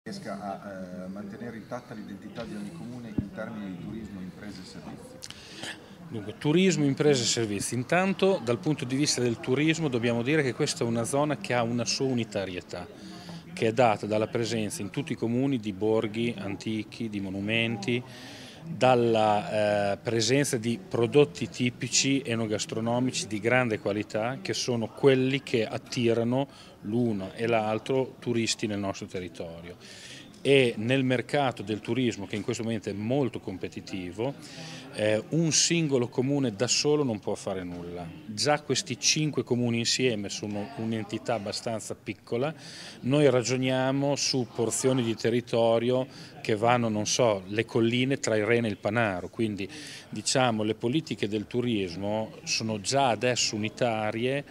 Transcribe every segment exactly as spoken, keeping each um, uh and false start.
riesca a eh, mantenere intatta l'identità di ogni comune in termini di turismo, imprese e servizi? Dunque, turismo, imprese e servizi. Intanto, dal punto di vista del turismo, dobbiamo dire che questa è una zona che ha una sua unitarietà, che è data dalla presenza in tutti i comuni di borghi antichi, di monumenti, dalla eh, presenza di prodotti tipici enogastronomici di grande qualità, che sono quelli che attirano l'uno e l'altro turisti nel nostro territorio. E nel mercato del turismo, che in questo momento è molto competitivo, eh, un singolo comune da solo non può fare nulla. Già questi cinque comuni insieme sono un'entità abbastanza piccola. Noi ragioniamo su porzioni di territorio che vanno, non so, le colline tra il Reno e il Panaro, quindi diciamo le politiche del turismo sono già adesso unitarie,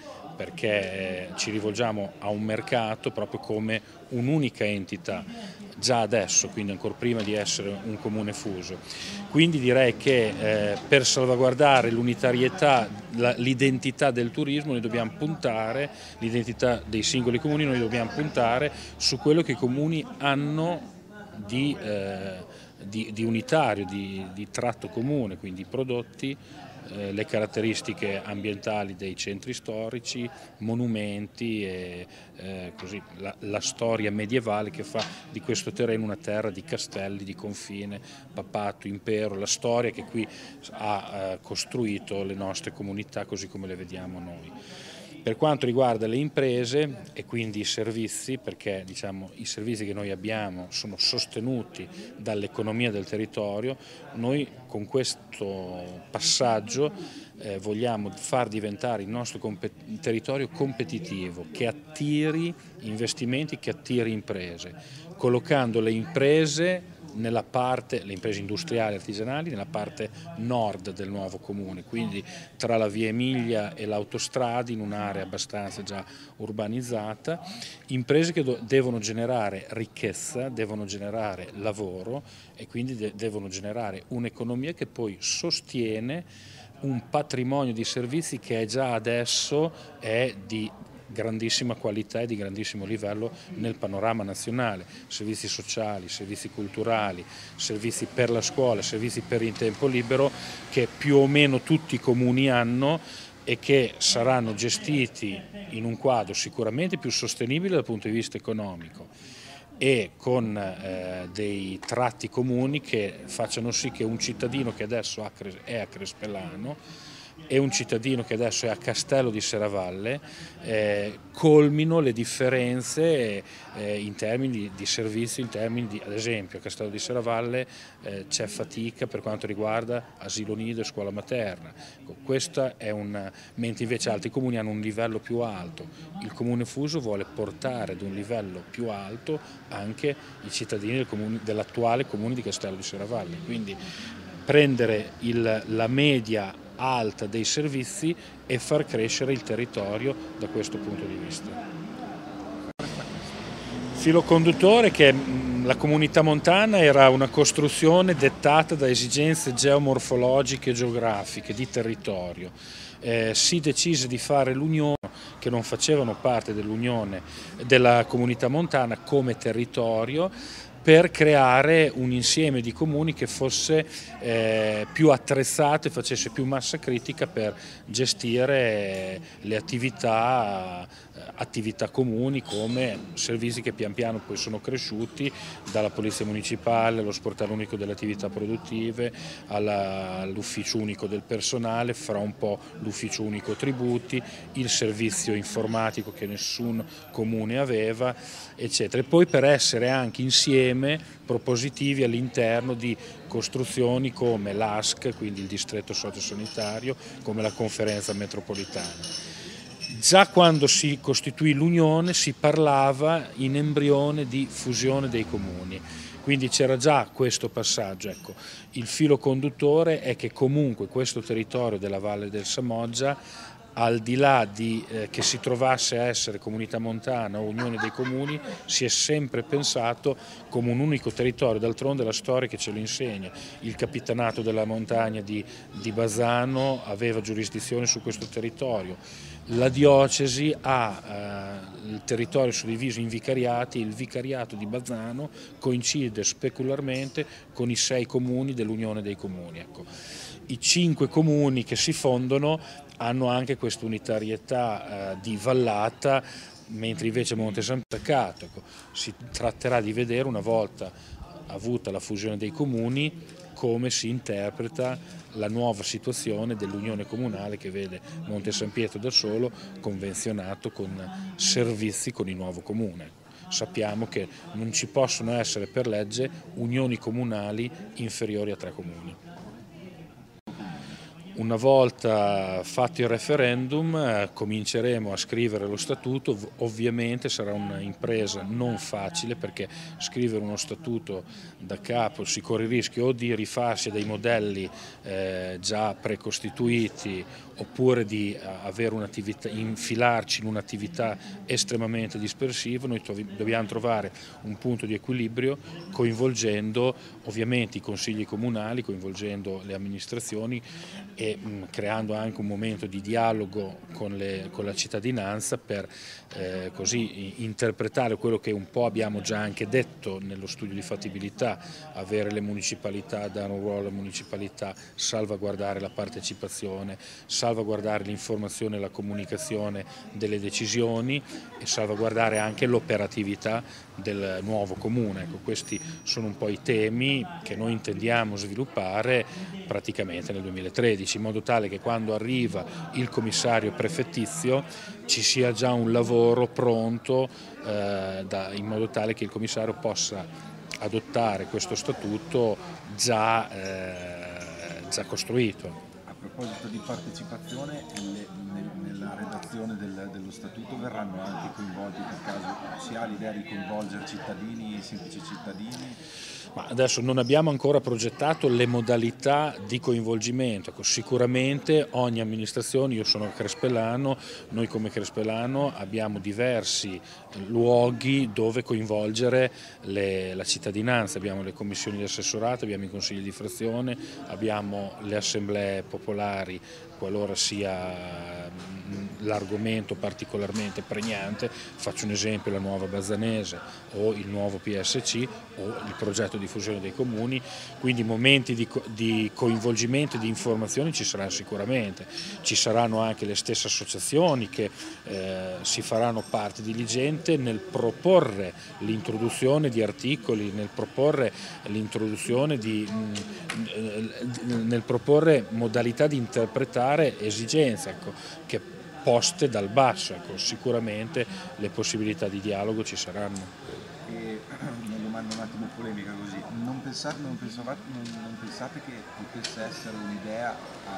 perché ci rivolgiamo a un mercato proprio come un'unica entità, già adesso, quindi ancora prima di essere un comune fuso. Quindi direi che eh, per salvaguardare l'unitarietà, l'identità del turismo, noi dobbiamo puntare, l'identità dei singoli comuni, noi dobbiamo puntare su quello che i comuni hanno di, eh, di, di unitario, di, di tratto comune, quindi i prodotti, eh, le caratteristiche ambientali dei centri storici, monumenti e eh, così, la, la storia medievale che fa di questo terreno una terra di castelli, di confine, papato, impero, la storia che qui ha eh, costruito le nostre comunità così come le vediamo noi. Per quanto riguarda le imprese e quindi i servizi, perché diciamo, i servizi che noi abbiamo sono sostenuti dall'economia del territorio, noi con questo passaggio eh, vogliamo far diventare il nostro territorio competitivo, che attiri investimenti, che attiri imprese, collocando le imprese nella parte, le imprese industriali e artigianali, nella parte nord del nuovo comune, quindi tra la via Emilia e l'autostrada, in un'area abbastanza già urbanizzata, imprese che devono generare ricchezza, devono generare lavoro e quindi de devono generare un'economia che poi sostiene un patrimonio di servizi che è già adesso è di grandissima qualità e di grandissimo livello nel panorama nazionale, servizi sociali, servizi culturali, servizi per la scuola, servizi per il tempo libero che più o meno tutti i comuni hanno e che saranno gestiti in un quadro sicuramente più sostenibile dal punto di vista economico e con eh, dei tratti comuni che facciano sì che un cittadino che adesso è a Crespellano e un cittadino che adesso è a Castello di Serravalle eh, colmino le differenze eh, in termini di, di servizi, in termini di, ad esempio a Castello di Serravalle eh, c'è fatica per quanto riguarda asilo nido e scuola materna, questa è un, mentre invece altri comuni hanno un livello più alto. Il comune fuso vuole portare ad un livello più alto anche i cittadini del comune, dell'attuale comune di Castello di Serravalle, quindi prendere il, la media alta dei servizi e far crescere il territorio da questo punto di vista. Filo conduttore che la comunità montana era una costruzione dettata da esigenze geomorfologiche e geografiche di territorio. Eh, si decise di fare l'unione, che non facevano parte dell'unione della comunità montana come territorio, per creare un insieme di comuni che fosse eh, più attrezzato e facesse più massa critica per gestire le attività, attività comuni come servizi che pian piano poi sono cresciuti, dalla polizia municipale allo sportello unico delle attività produttive all'ufficio unico del personale, fra un po' l'ufficio unico tributi, il servizio informatico che nessun comune aveva, eccetera. E poi per essere anche insieme propositivi all'interno di costruzioni come l'A S C, quindi il distretto sociosanitario, come la conferenza metropolitana. Già quando si costituì l'Unione si parlava in embrione di fusione dei comuni, quindi c'era già questo passaggio. Ecco, il filo conduttore è che comunque questo territorio della Valle del Samoggia al di là di eh, che si trovasse a essere comunità montana o unione dei comuni, si è sempre pensato come un unico territorio. D'altronde la storia che ce lo insegna. Il capitanato della montagna di, di Bassano aveva giurisdizione su questo territorio. La diocesi ha eh, il territorio suddiviso in vicariati, il vicariato di Bassano coincide specularmente con i sei comuni dell'unione dei comuni. Ecco. I cinque comuni che si fondono hanno anche questa unitarietà eh, di vallata, mentre invece Monte San Peccato, ecco, si tratterà di vedere una volta avuta la fusione dei comuni come si interpreta la nuova situazione dell'unione comunale che vede Monte San Pietro da solo convenzionato con servizi con il nuovo comune. Sappiamo che non ci possono essere per legge unioni comunali inferiori a tre comuni. Una volta fatto il referendum eh, cominceremo a scrivere lo statuto. Ovviamente sarà un'impresa non facile, perché scrivere uno statuto da capo si corre il rischio o di rifarsi a dei modelli eh, già precostituiti, oppure di avere un'attività, infilarci in un'attività estremamente dispersiva. Noi dobbiamo trovare un punto di equilibrio coinvolgendo ovviamente i consigli comunali, coinvolgendo le amministrazioni e mh, creando anche un momento di dialogo con, le, con la cittadinanza per eh, così interpretare quello che un po' abbiamo già anche detto nello studio di fattibilità, avere le municipalità, dare un ruolo alle municipalità, salvaguardare la partecipazione, salvaguardare l'informazione e la comunicazione delle decisioni e salvaguardare anche l'operatività del nuovo comune. Ecco, questi sono un po' i temi che noi intendiamo sviluppare praticamente nel duemilatredici, in modo tale che quando arriva il commissario prefettizio ci sia già un lavoro pronto eh, da, in modo tale che il commissario possa adottare questo statuto già, eh, già costruito. A proposito di partecipazione, le, nel, nella redazione del, dello statuto verranno anche coinvolti, per caso si ha l'idea di coinvolgere cittadini, semplici cittadini? Ma adesso non abbiamo ancora progettato le modalità di coinvolgimento. Ecco, sicuramente ogni amministrazione, io sono crespellano, noi come Crespellano abbiamo diversi luoghi dove coinvolgere le, la cittadinanza, abbiamo le commissioni di assessorato, abbiamo i consigli di frazione, abbiamo le assemblee popolari qualora sia l'argomento particolarmente pregnante. Faccio un esempio: la nuova Bazzanese o il nuovo P S C o il progetto di fusione dei comuni, quindi momenti di, di coinvolgimento e di informazioni ci saranno sicuramente. Ci saranno anche le stesse associazioni che eh, si faranno parte diligente nel proporre l'introduzione di articoli, nel proporre l'introduzione di mh, nel proporre modalità di interpretare esigenze, ecco, che poste dal basso. Ecco, sicuramente le possibilità di dialogo ci saranno. E una domanda un attimo polemica così, non pensate, non pensavate, non, non pensate che potesse essere un'idea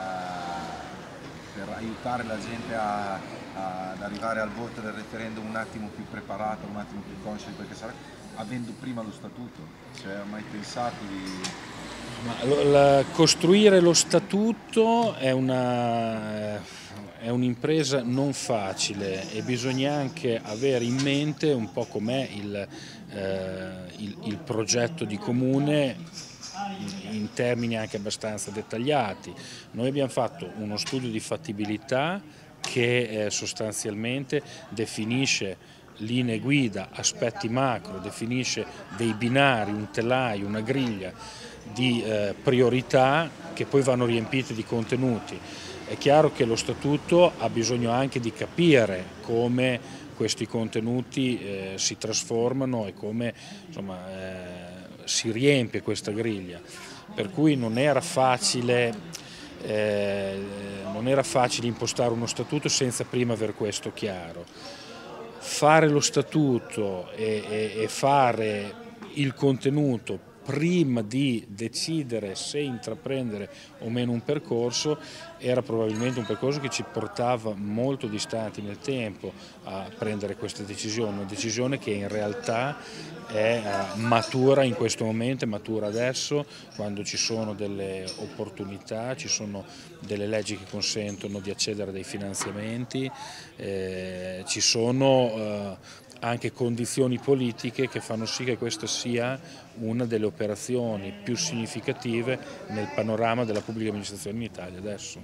per aiutare la gente a, a, ad arrivare al voto del referendum un attimo più preparata, un attimo più conscia di perché sarà, avendo prima lo statuto? Cioè, hai mai pensato di... Ma lo, la, costruire lo statuto è una... è un'impresa non facile e bisogna anche avere in mente un po' com'è il, eh, il, il progetto di comune in termini anche abbastanza dettagliati. Noi abbiamo fatto uno studio di fattibilità che eh, sostanzialmente definisce linee guida, aspetti macro, definisce dei binari, un telaio, una griglia di eh, priorità che poi vanno riempite di contenuti. È chiaro che lo statuto ha bisogno anche di capire come questi contenuti eh, si trasformano e come insomma, eh, si riempie questa griglia, per cui non era facile, eh, non era facile impostare uno statuto senza prima aver questo chiaro. Fare lo statuto e, e, e fare il contenuto prima di decidere se intraprendere o meno un percorso, era probabilmente un percorso che ci portava molto distanti nel tempo a prendere questa decisione, una decisione che in realtà è matura in questo momento, è matura adesso, quando ci sono delle opportunità, ci sono delle leggi che consentono di accedere a dei finanziamenti, eh, ci sono eh, anche condizioni politiche che fanno sì che questa sia una delle operazioni più significative nel panorama della pubblica amministrazione in Italia adesso.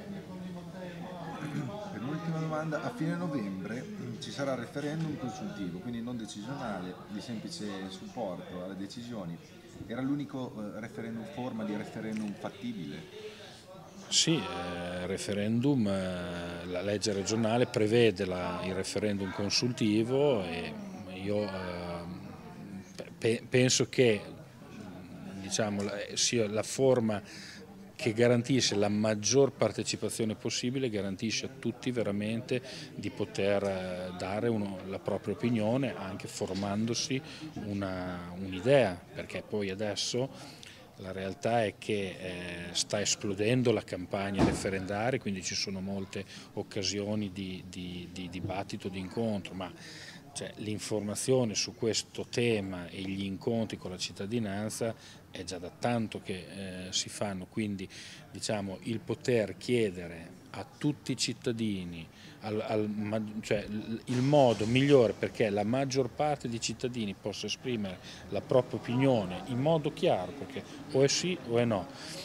Per l'ultima domanda, a fine novembre ci sarà il referendum consultivo, quindi non decisionale, di semplice supporto alle decisioni. Era l'unico eh, referendum, forma di referendum fattibile? Sì, eh, referendum, eh, la legge regionale prevede la, il referendum consultivo e io eh, pe penso che diciamo, sia la forma che garantisce la maggior partecipazione possibile, garantisce a tutti veramente di poter dare uno, la propria opinione, anche formandosi un'idea, un perché poi adesso la realtà è che eh, sta esplodendo la campagna referendaria, quindi ci sono molte occasioni di, di, di dibattito, di incontro, ma cioè, l'informazione su questo tema e gli incontri con la cittadinanza è già da tanto che eh, si fanno, quindi diciamo, il poter chiedere a tutti i cittadini, al, al, cioè, il modo migliore perché la maggior parte dei cittadini possa esprimere la propria opinione in modo chiaro, perché o è sì o è no,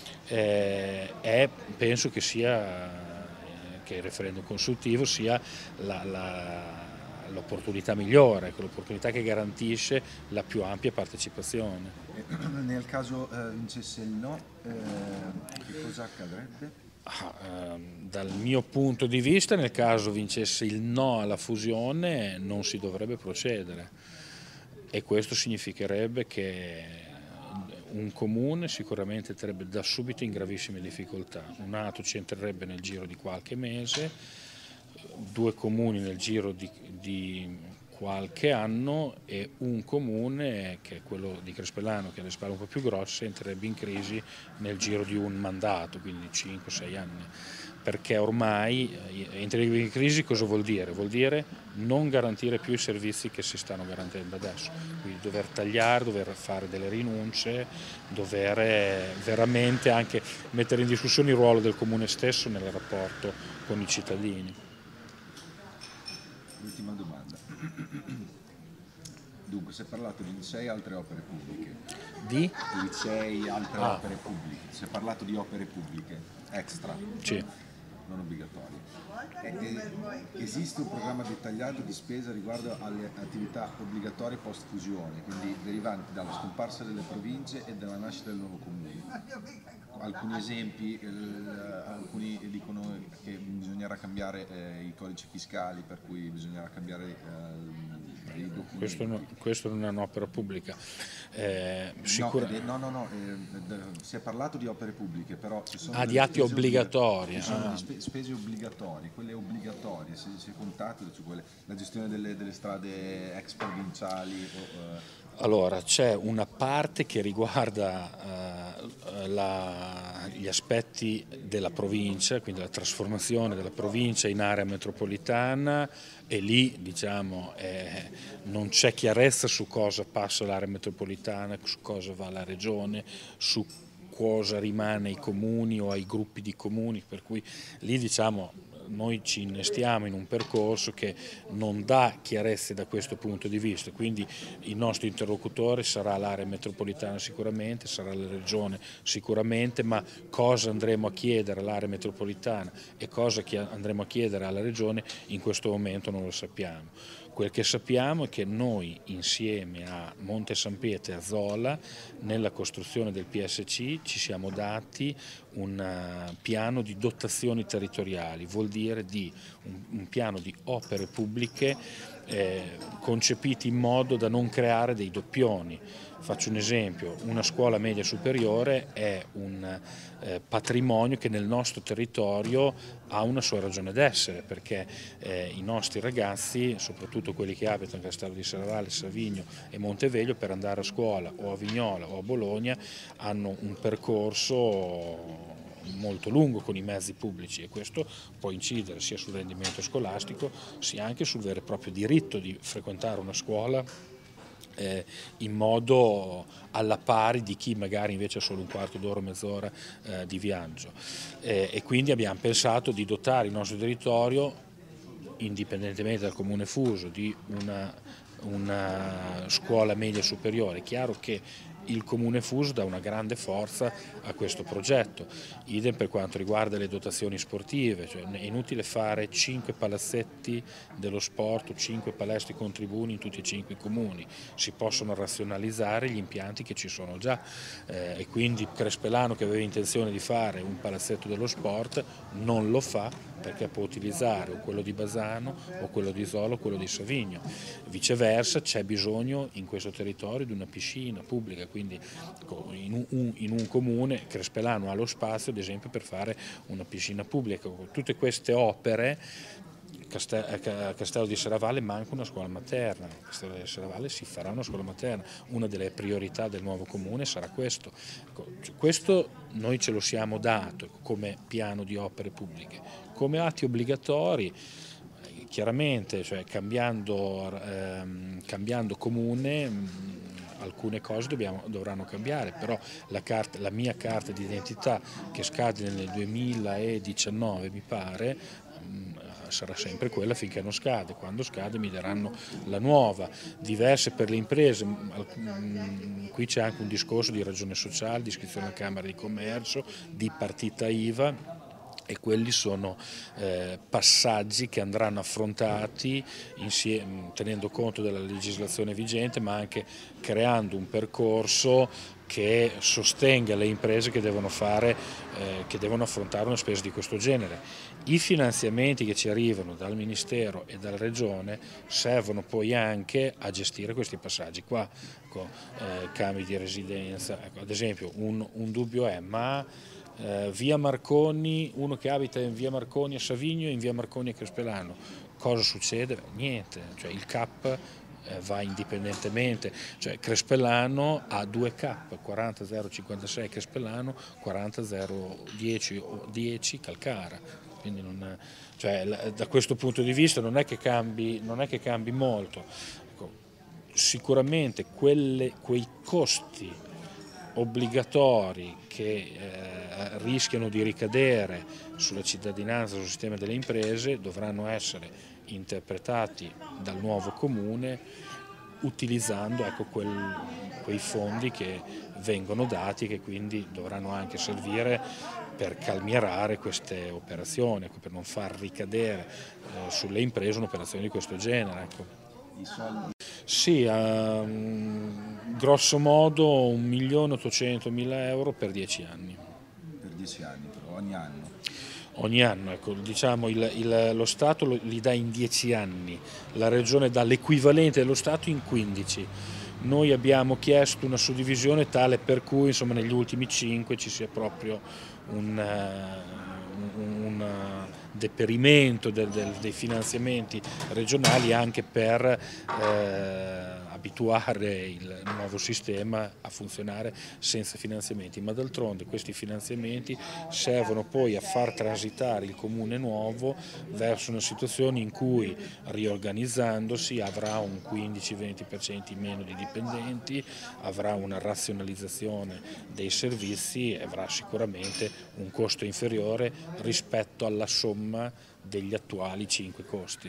eh, è, penso che sia che il referendum consultivo sia la, la l'opportunità migliore, l'opportunità che garantisce la più ampia partecipazione. Nel caso eh, vincesse il no, eh, che cosa accadrebbe? Ah, eh, dal mio punto di vista, nel caso vincesse il no alla fusione, non si dovrebbe procedere e questo significherebbe che un comune sicuramente entrerebbe da subito in gravissime difficoltà, un altro ci entrerebbe nel giro di qualche mese, due comuni nel giro di, di qualche anno e un comune, che è quello di Crespellano, che ha le spalle un po' più grosse, entrerebbe in crisi nel giro di un mandato, quindi cinque sei anni. Perché ormai entrerebbe in crisi cosa vuol dire? Vuol dire non garantire più i servizi che si stanno garantendo adesso, quindi dover tagliare, dover fare delle rinunce, dover veramente anche mettere in discussione il ruolo del comune stesso nel rapporto con i cittadini. Ultima domanda. Dunque, si è parlato di licei e altre opere pubbliche. Di? Licei e altre ah. opere pubbliche. Si è parlato di opere pubbliche extra, sì. non obbligatorie. E, e, esiste un programma dettagliato di spesa riguardo alle attività obbligatorie post-fusione, quindi derivanti dalla scomparsa delle province e dalla nascita del nuovo comune. Alcuni esempi, eh, alcuni dicono che bisognerà cambiare eh, i codici fiscali, per cui bisognerà cambiare eh, i documenti. Questo, no, questo non è un'opera pubblica. Eh, sicura... No, no, no, no eh, si è parlato di opere pubbliche, però ci sono ah, di atti obbligatori. Ci sono ah. spe spese obbligatorie, quelle obbligatorie, si, si è contato su quelle, la gestione delle, delle strade ex provinciali. O, eh, Allora, c'è una parte che riguarda uh, la, gli aspetti della provincia, quindi la trasformazione della provincia in area metropolitana e lì diciamo, eh, non c'è chiarezza su cosa passa l'area metropolitana, su cosa va la regione, su cosa rimane ai comuni o ai gruppi di comuni, per cui lì diciamo noi ci innestiamo in un percorso che non dà chiarezze da questo punto di vista, quindi il nostro interlocutore sarà l'area metropolitana sicuramente, sarà la regione sicuramente, ma cosa andremo a chiedere all'area metropolitana e cosa andremo a chiedere alla regione in questo momento non lo sappiamo. Quel che sappiamo è che noi insieme a Monte San Pietro e a Zola nella costruzione del P S C ci siamo dati un piano di dotazioni territoriali, vuol dire di un, un piano di opere pubbliche eh, concepiti in modo da non creare dei doppioni. Faccio un esempio, una scuola media superiore è un eh, patrimonio che nel nostro territorio ha una sua ragione d'essere, perché eh, i nostri ragazzi, soprattutto quelli che abitano a Castello di Serravalle, Savigno e Monteveglio, per andare a scuola o a Vignola o a Bologna hanno un percorso molto lungo con i mezzi pubblici, e questo può incidere sia sul rendimento scolastico sia anche sul vero e proprio diritto di frequentare una scuola eh, in modo alla pari di chi magari invece ha solo un quarto d'ora o mezz'ora eh, di viaggio. Eh, e quindi abbiamo pensato di dotare il nostro territorio, indipendentemente dal comune fuso, di una, una scuola media superiore. È chiaro che il comune fuso dà una grande forza a questo progetto, idem per quanto riguarda le dotazioni sportive, cioè è inutile fare cinque palazzetti dello sport o cinque palestre con tribune in tutti e cinque i comuni, si possono razionalizzare gli impianti che ci sono già eh, e quindi Crespellano, che aveva intenzione di fare un palazzetto dello sport, non lo fa perché può utilizzare o quello di Bassano o quello di Isola o quello di Savigno. Viceversa c'è bisogno in questo territorio di una piscina pubblica, quindi in un, in un comune Crespellano ha lo spazio ad esempio per fare una piscina pubblica. Tutte queste opere, a Castello di Serravalle manca una scuola materna, a Castello di Serravalle si farà una scuola materna, una delle priorità del nuovo comune sarà questo. Questo noi ce lo siamo dato come piano di opere pubbliche. Come atti obbligatori, chiaramente, cioè cambiando, ehm, cambiando comune, mh, alcune cose dobbiamo, dovranno cambiare, però la, carta, la mia carta d'identità che scade nel duemiladiciannove mi pare, mh, sarà sempre quella finché non scade. Quando scade mi daranno la nuova. Diverse per le imprese, mh, qui c'è anche un discorso di ragione sociale, di iscrizione alla Camera di Commercio, di partita I V A, e quelli sono eh, passaggi che andranno affrontati insieme, tenendo conto della legislazione vigente, ma anche creando un percorso che sostenga le imprese che devono, fare, eh, che devono affrontare una spesa di questo genere. I finanziamenti che ci arrivano dal Ministero e dalla Regione servono poi anche a gestire questi passaggi qua, ecco, eh, cambi di residenza. Ecco, ad esempio un, un dubbio è ma Eh, via Marconi, uno che abita in via Marconi a Savigno e in via Marconi a Crespellano, cosa succede? Niente, cioè il C A P eh, va indipendentemente, cioè Crespellano ha due C A P, quaranta zero cinquantasei Crespellano, quaranta zero dieci Calcara, quindi non, cioè, da questo punto di vista non è che cambi, non è che cambi molto. Ecco, sicuramente quelle, quei costi obbligatori che eh, rischiano di ricadere sulla cittadinanza, sul sistema delle imprese, dovranno essere interpretati dal nuovo comune utilizzando ecco, quel, quei fondi che vengono dati e che quindi dovranno anche servire per calmierare queste operazioni, ecco, per non far ricadere eh, sulle imprese un'operazione di questo genere. Ecco. I soldi. Sì, um, grosso modo un milione ottocentomila euro per dieci anni. Per dieci anni, però, ogni anno? Ogni anno, ecco, diciamo il, il, lo Stato lo, li dà in dieci anni, la Regione dà l'equivalente dello Stato in quindici. Noi abbiamo chiesto una suddivisione tale per cui insomma, negli ultimi cinque ci sia proprio un, uh, un, un deperimento del, del, dei finanziamenti regionali anche per eh, abituare il nuovo sistema a funzionare senza finanziamenti, ma d'altronde questi finanziamenti servono poi a far transitare il comune nuovo verso una situazione in cui riorganizzandosi avrà un quindici venti per cento in meno di dipendenti, avrà una razionalizzazione dei servizi e avrà sicuramente un costo inferiore rispetto alla somma degli attuali cinque costi.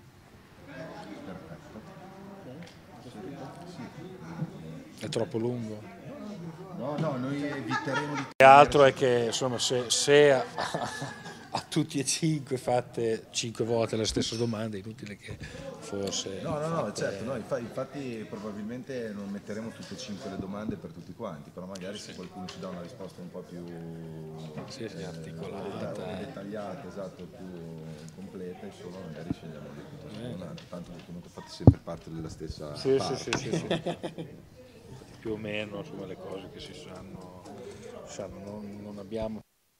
È troppo lungo? No, no, noi eviteremo di... E altro è che insomma, se, se a, a tutti e cinque fate cinque volte la stessa domanda, è inutile che forse... No, no, no, fate... certo, no, infatti probabilmente non metteremo tutte e cinque le domande per tutti quanti, però magari se qualcuno ci dà una risposta un po' più sì, sì, eh, articolata, dettagliata, esatto, più completa, insomma magari scegliamo di più. Eh. Tanto comunque fate sempre parte della stessa sì, parte. Sì, sì, sì, sì. più o meno insomma, le cose che si sanno, sanno non, non abbiamo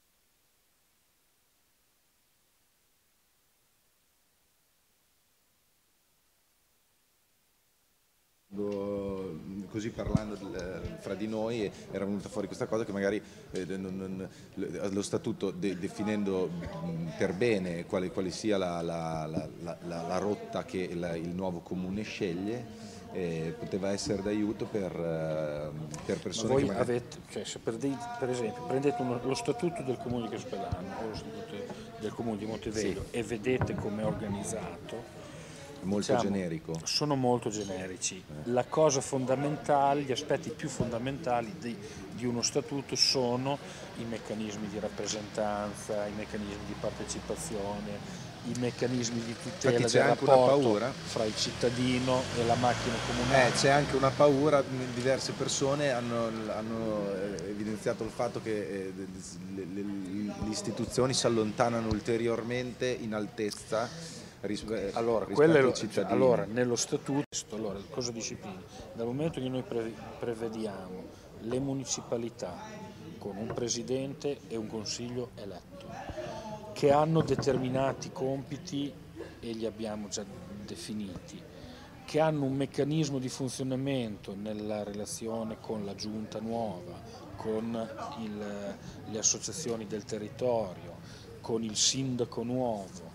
così parlando del, fra di noi era venuta fuori questa cosa che magari eh, non, non, lo statuto de, definendo per bene quale, quale sia la, la, la, la, la rotta che la, il nuovo comune sceglie eh, poteva essere d'aiuto per, per persone. Ma voi che magari... avete, cioè, se per, dei, per esempio prendete uno, lo statuto del comune di Caspellano o lo statuto del comune di Monteveglio sì. e vedete come è organizzato, molto diciamo, generico. Sono molto generici. Eh. La cosa fondamentale, gli aspetti più fondamentali di, di uno statuto sono i meccanismi di rappresentanza, i meccanismi di partecipazione, i meccanismi di tutela del rapporto fra il cittadino e la macchina comunale. Eh, c'è anche una paura, diverse persone hanno, hanno evidenziato il fatto che eh, le, le, le istituzioni si allontanano ulteriormente in altezza. Allora, quello, cioè, allora, nello statuto, allora, cosa disciplina? Dal momento che noi pre prevediamo le municipalità con un presidente e un consiglio eletto, che hanno determinati compiti e li abbiamo già definiti, che hanno un meccanismo di funzionamento nella relazione con la giunta nuova, con il, le associazioni del territorio, con il sindaco nuovo,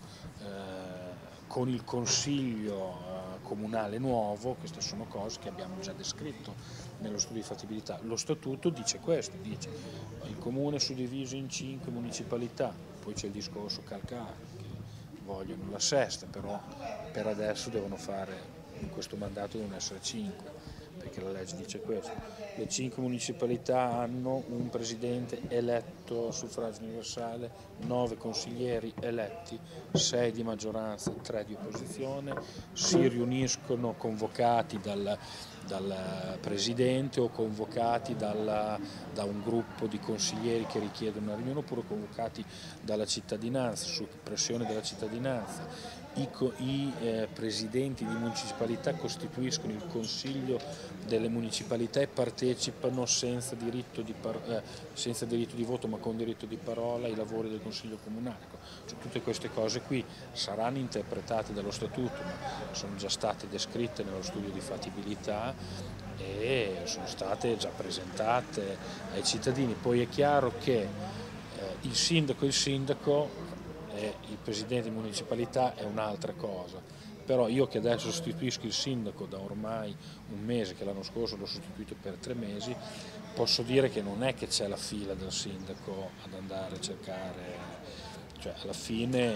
con il consiglio eh, comunale nuovo. Queste sono cose che abbiamo già descritto nello studio di fattibilità. Lo statuto dice questo, dice il comune è suddiviso in cinque municipalità, poi c'è il discorso calcare, che vogliono la sesta, però per adesso devono fare, in questo mandato devono essere cinque, perché la legge dice questo. Le cinque municipalità hanno un presidente eletto a suffragio universale, nove consiglieri eletti, sei di maggioranza, tre di opposizione, si riuniscono convocati dal, dal presidente o convocati dalla, da un gruppo di consiglieri che richiedono una riunione oppure convocati dalla cittadinanza, su pressione della cittadinanza. I, i eh, presidenti di municipalità costituiscono il consiglio delle municipalità e partecipano senza diritto di, par eh, senza diritto di voto ma con diritto di parola ai lavori del consiglio comunale. Cioè, tutte queste cose qui saranno interpretate dallo statuto, ma sono già state descritte nello studio di fattibilità e sono state già presentate ai cittadini. Poi è chiaro che eh, il sindaco e il sindaco e il presidente di municipalità è un'altra cosa, però io che adesso sostituisco il sindaco da ormai un mese, che l'anno scorso l'ho sostituito per tre mesi, posso dire che non è che c'è la fila del sindaco ad andare a cercare, cioè alla fine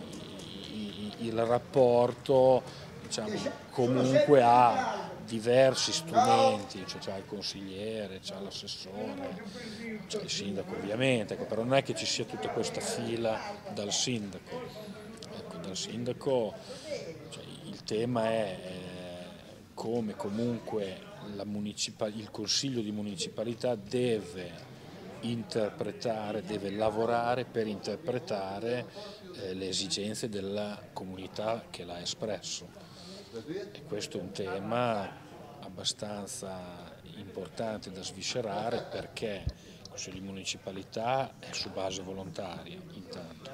il rapporto, diciamo, comunque ha diversi strumenti, cioè c'è il consigliere, c'è l'assessore, c'è il sindaco ovviamente, ecco, però non è che ci sia tutta questa fila dal sindaco. Ecco, dal sindaco cioè, il tema è eh, come comunque la il consiglio di municipalità deve interpretare, deve lavorare per interpretare eh, le esigenze della comunità che l'ha espresso. E questo è un tema abbastanza importante da sviscerare, perché il Consiglio di municipalità è su base volontaria intanto,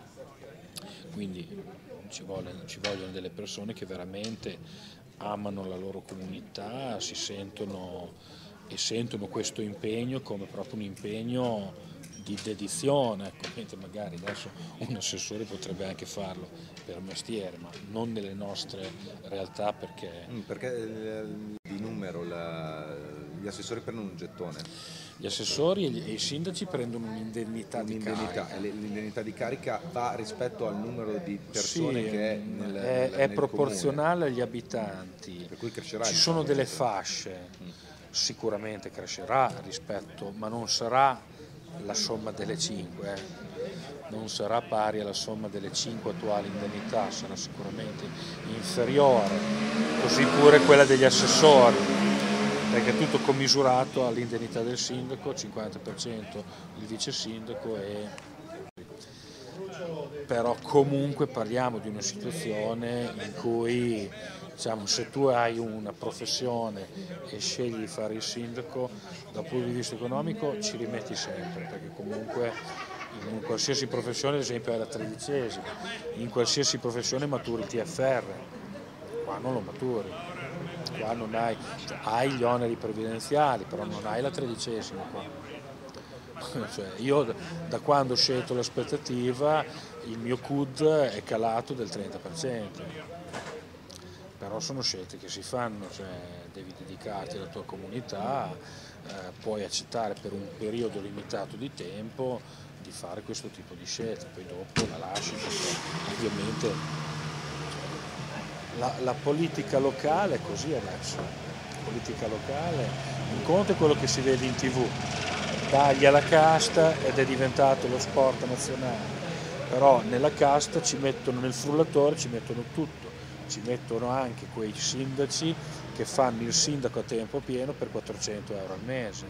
quindi ci, vuole, ci vogliono delle persone che veramente amano la loro comunità, si sentono e sentono questo impegno come proprio un impegno di dedizione, ecco, mentre magari adesso un assessore potrebbe anche farlo per mestiere, ma non nelle nostre realtà, perché... Perché di numero la, gli assessori prendono un gettone? Gli assessori e, gli, e i sindaci prendono un'indennità di carica. L'indennità di carica va rispetto al numero di persone sì, che è nel, è, nel, è nel proporzionale comune. agli abitanti. Per cui crescerà. Ci sono delle fasce, mm. sicuramente crescerà rispetto, ma non sarà la somma delle cinque, eh. non sarà pari alla somma delle cinque attuali indennità, sarà sicuramente inferiore, così pure quella degli assessori, perché è tutto commisurato all'indennità del sindaco, cinquanta per cento il vice sindaco e però comunque parliamo di una situazione in cui, diciamo, se tu hai una professione e scegli di fare il sindaco, dal punto di vista economico ci rimetti sempre, perché comunque in qualsiasi professione, ad esempio, è la tredicesima, in qualsiasi professione maturi il T F R, qua non lo maturi, qua non hai, cioè, hai gli oneri previdenziali, però non hai la tredicesima qua. Cioè, io da quando ho scelto l'aspettativa il mio C U D è calato del trenta per cento, però sono scelte che si fanno, cioè, devi dedicarti alla tua comunità, eh, puoi accettare per un periodo limitato di tempo di fare questo tipo di scelte, poi dopo la lasci, perché ovviamente la, la politica locale è così adesso, la politica locale, un conto è quello che si vede in tv, taglia la casta ed è diventato lo sport nazionale, però nella casta ci mettono, nel frullatore ci mettono tutto, ci mettono anche quei sindaci che fanno il sindaco a tempo pieno per quattrocento euro al mese.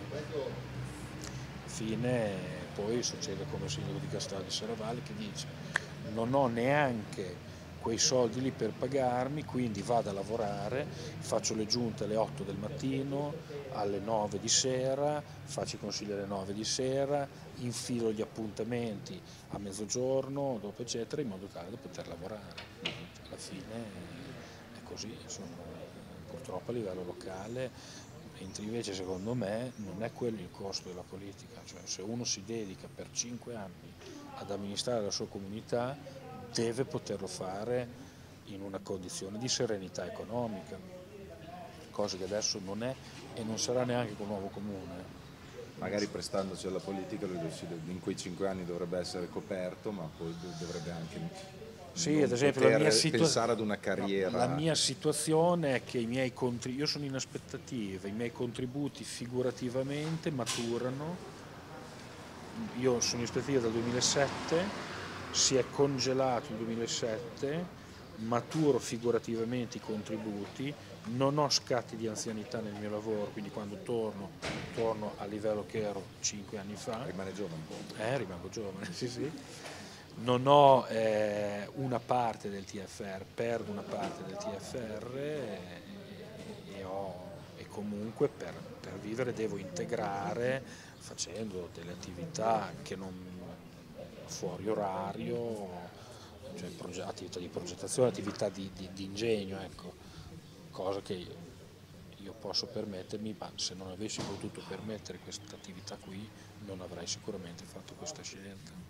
Fine, poi succede come il sindaco di Castel di Serravalle che dice non ho neanche quei soldi lì per pagarmi, quindi vado a lavorare, faccio le giunte alle otto del mattino, alle nove di sera, faccio i consigli alle nove di sera, infilo gli appuntamenti a mezzogiorno, dopo eccetera, in modo tale da poter lavorare. Alla fine è così, insomma, purtroppo a livello locale, mentre invece secondo me non è quello il costo della politica, cioè se uno si dedica per cinque anni ad amministrare la sua comunità deve poterlo fare in una condizione di serenità economica, cosa che adesso non è e non sarà neanche con il nuovo comune. Magari prestandoci alla politica lui decide, in quei cinque anni dovrebbe essere coperto, ma poi dovrebbe anche sì, ad esempio la mia pensare ad una carriera. No, la mia situazione è che i miei contributi, io sono in aspettativa, i miei contributi figurativamente maturano, io sono in aspettativa dal duemilasette, si è congelato il duemilasette, maturo figurativamente i contributi, non ho scatti di anzianità nel mio lavoro, quindi quando torno, torno a livello che ero cinque anni fa. Rimane giovane un po'. Eh, rimango giovane, sì sì. Non ho eh, una parte del T F R, perdo una parte del T F R e, e, ho, e comunque per, per vivere devo integrare facendo delle attività che non fuori orario, cioè attività di progettazione, attività di, di, di ingegno, ecco, cosa che io, io posso permettermi, ma se non avessi potuto permettere questa attività qui non avrei sicuramente fatto questa scelta.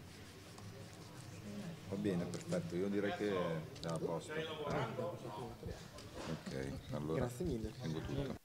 Va bene, perfetto, io direi che è a posto. Ok, allora grazie mille. tengo tutto.